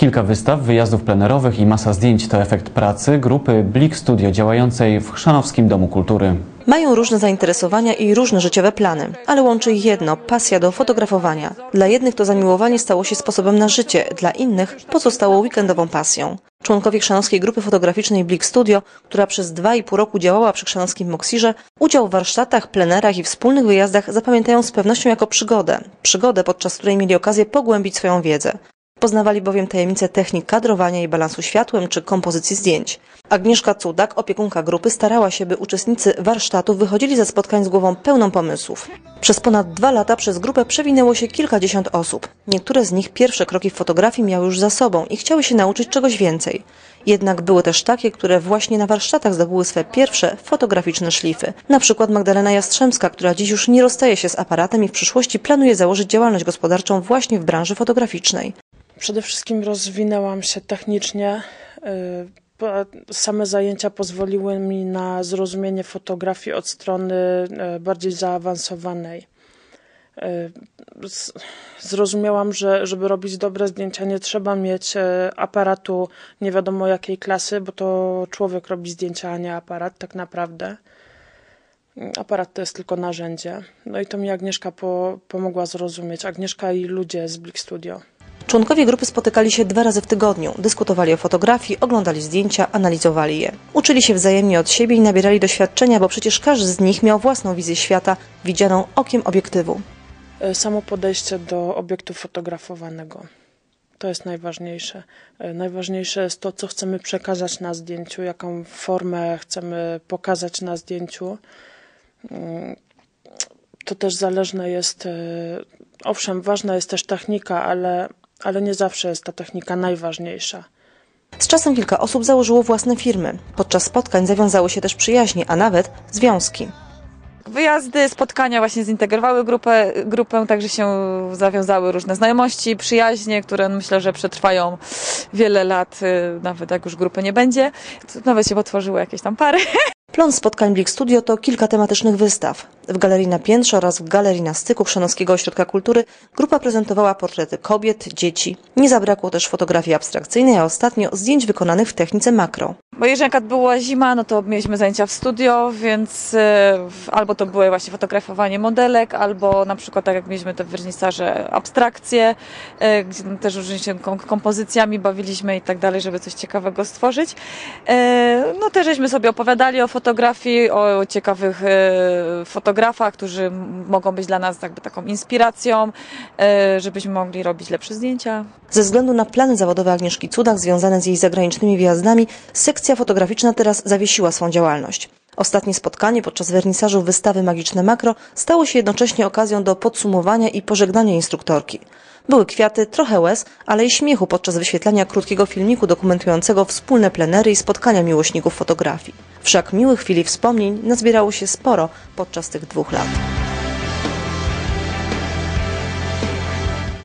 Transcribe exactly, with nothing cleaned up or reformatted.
Kilka wystaw, wyjazdów plenerowych i masa zdjęć to efekt pracy grupy Blik Studio działającej w Chrzanowskim Domu Kultury. Mają różne zainteresowania i różne życiowe plany, ale łączy ich jedno – pasja do fotografowania. Dla jednych to zamiłowanie stało się sposobem na życie, dla innych pozostało weekendową pasją. Członkowie chrzanowskiej grupy fotograficznej Blik Studio, która przez dwa i pół roku działała przy chrzanowskim Moksirze, udział w warsztatach, plenerach i wspólnych wyjazdach zapamiętają z pewnością jako przygodę. Przygodę, podczas której mieli okazję pogłębić swoją wiedzę. Poznawali bowiem tajemnice technik kadrowania i balansu światłem czy kompozycji zdjęć. Agnieszka Cudak, opiekunka grupy, starała się, by uczestnicy warsztatów wychodzili ze spotkań z głową pełną pomysłów. Przez ponad dwa lata przez grupę przewinęło się kilkadziesiąt osób. Niektóre z nich pierwsze kroki w fotografii miały już za sobą i chciały się nauczyć czegoś więcej. Jednak były też takie, które właśnie na warsztatach zdobyły swe pierwsze fotograficzne szlify. Na przykład Magdalena Jastrzębska, która dziś już nie rozstaje się z aparatem i w przyszłości planuje założyć działalność gospodarczą właśnie w branży fotograficznej. Przede wszystkim rozwinęłam się technicznie. Same zajęcia pozwoliły mi na zrozumienie fotografii od strony bardziej zaawansowanej. Zrozumiałam, że żeby robić dobre zdjęcia, nie trzeba mieć aparatu nie wiadomo jakiej klasy, bo to człowiek robi zdjęcia, a nie aparat tak naprawdę. Aparat to jest tylko narzędzie. No i to mi Agnieszka po, pomogła zrozumieć. Agnieszka i ludzie z Blik Studio. Członkowie grupy spotykali się dwa razy w tygodniu, dyskutowali o fotografii, oglądali zdjęcia, analizowali je. Uczyli się wzajemnie od siebie i nabierali doświadczenia, bo przecież każdy z nich miał własną wizję świata, widzianą okiem obiektywu. Samo podejście do obiektu fotografowanego. To jest najważniejsze. Najważniejsze jest to, co chcemy przekazać na zdjęciu, jaką formę chcemy pokazać na zdjęciu. To też zależne jest, owszem, ważna jest też technika, ale ale nie zawsze jest ta technika najważniejsza. Z czasem kilka osób założyło własne firmy. Podczas spotkań zawiązały się też przyjaźnie, a nawet związki. Wyjazdy, spotkania właśnie zintegrowały grupę, grupę, także się zawiązały różne znajomości, przyjaźnie, które myślę, że przetrwają wiele lat, nawet jak już grupy nie będzie. Nawet się potworzyły jakieś tam pary. Plon spotkań Blik Studio to kilka tematycznych wystaw. W Galerii na Piętrze oraz w Galerii na Styku Chrzanowskiego Ośrodka Kultury grupa prezentowała portrety kobiet, dzieci. Nie zabrakło też fotografii abstrakcyjnej, a ostatnio zdjęć wykonanych w technice makro. Bo jeżeli jaka była zima, no to mieliśmy zajęcia w studio, więc e, albo to były właśnie fotografowanie modelek, albo na przykład tak jak mieliśmy te wernisaże abstrakcje, e, gdzie też różnymi się kompozycjami bawiliśmy i tak dalej, żeby coś ciekawego stworzyć. E, no też żeśmy sobie opowiadali o fotografii, o ciekawych e, fotografach, którzy mogą być dla nas jakby taką inspiracją, e, żebyśmy mogli robić lepsze zdjęcia. Ze względu na plany zawodowe Agnieszki Cudak związane z jej zagranicznymi wyjazdami, sekcja fotograficzna teraz zawiesiła swą działalność. Ostatnie spotkanie podczas wernisażu wystawy Magiczne Makro stało się jednocześnie okazją do podsumowania i pożegnania instruktorki. Były kwiaty, trochę łez, ale i śmiechu podczas wyświetlania krótkiego filmiku dokumentującego wspólne plenery i spotkania miłośników fotografii. Wszak miłych chwil i wspomnień nazbierało się sporo podczas tych dwóch lat.